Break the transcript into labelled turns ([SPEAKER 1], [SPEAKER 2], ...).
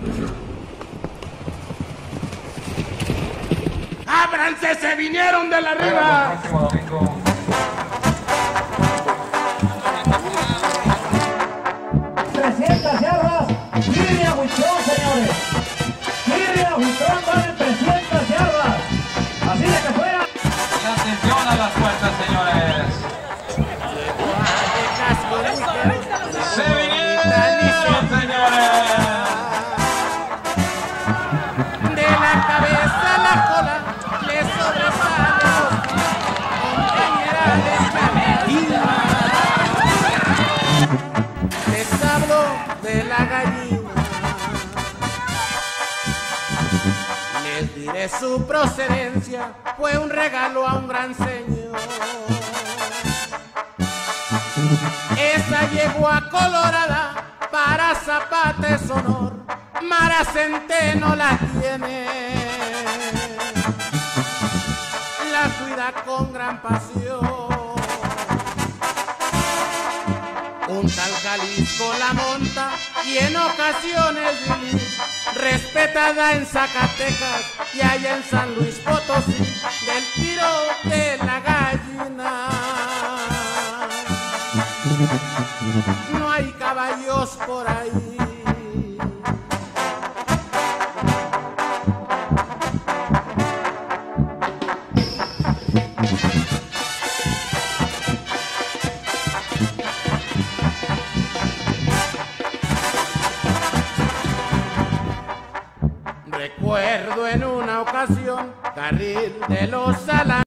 [SPEAKER 1] ¡Ábranse! ¡Se vinieron de la arriba!
[SPEAKER 2] El próximo domingo.
[SPEAKER 3] 300 yardas, Lidia Huitrón, señores. Lidia Huitrón vale 300 yardas. Así de que fuera.
[SPEAKER 2] Y atención a las puertas, señores. Se vinieron, señores.
[SPEAKER 1] De la cabeza a la cola le sobresale compañera de camerina. Les hablo de la gallina. Les diré su procedencia. Fue un regalo a un gran señor. Esa yegua colorada para Zapata es honor. Mara Centeno la tiene, la cuida con gran pasión. Un tal Jalisco la monta y en ocasiones vivir, respetada en Zacatecas y allá en San Luis Potosí, del tiro de la gallina. No hay caballos por ahí. Recuerdo en una ocasión, carril de los Salanes.